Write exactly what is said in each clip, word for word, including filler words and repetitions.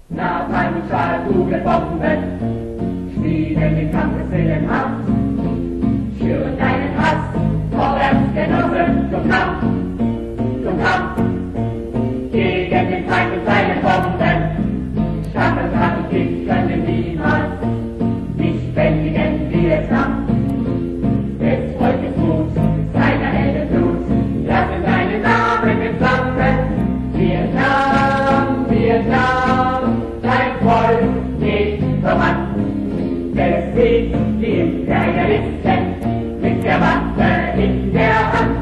Nach einem Schal Kugelbomben spielen den Kampfeswillen aus. Schüren deinen Hass, vorwärts Genossen, zum Kampf, zum Kampf. Gegen den Feind und seine Bomben, Stacheldraht und Gift können niemals nicht bändigen wie der Kampf. Des Volkes Mut, seiner Helden Blut, lassen deinen Namen entflammen. Vietnam, Vietnam, dein Volk geht voran. Besiegt die Imperialisten mit der Waffe in der Hand.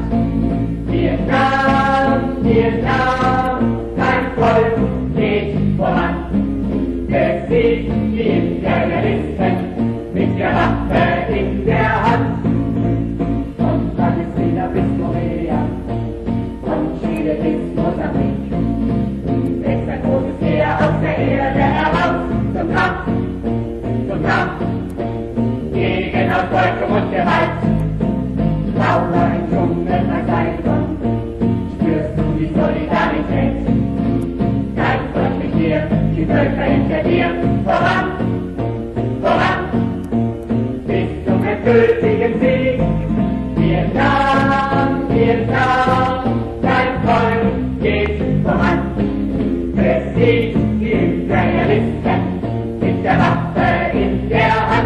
Vietnam, Vietnam, dein Volk geht voran. Besiegt die Imperialisten mit der Waffe in der Hand. Von Palästina bis Korea, von Chile bis Mosambik, wächst ein großes Heer aus der Erde heraus zum Kampf, zum Kampf gegen Ausbeutung und Gewalt. Trauer im Dschungel bei Saigon, spürst du die Solidarität. Dein Volk mit dir, die Völker hinter dir, voran, voran, bis zum endgültigen Sieg. Vietnam, Vietnam, dein Volk geht voran. Besiegt die Imperialisten mit der Waffe in der Hand.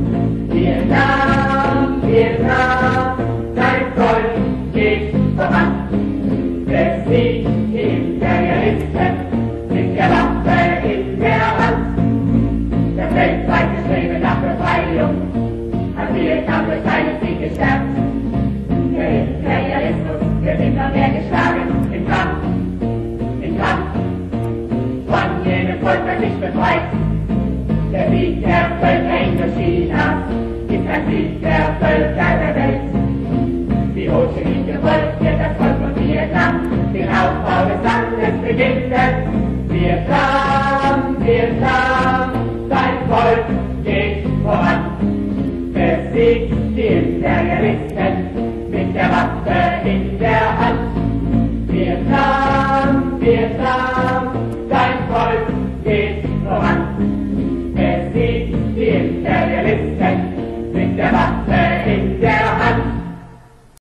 Vietnam, Vietnam, dein Volk geht voran. Besiegt die Imperialisten mit der Waffe in der Hand. Das weltweite Streben nach Befreiung hat Vietnam durch seinen Sieg gestärkt. Der Imperialismus wird immer mehr geschlagen im Kampf, im Kampf. Von jenem Volk wird nicht befreit. Der Sieg der Völker Indochinas ist ein Sieg der Völker der Welt. Wie Ho Chi Minh gewollt, wird das Volk von Vietnam den Aufbau des Landes beginnen. Vietnam, Vietnam, dein Volk geht voran. Besiegt die Imperialisten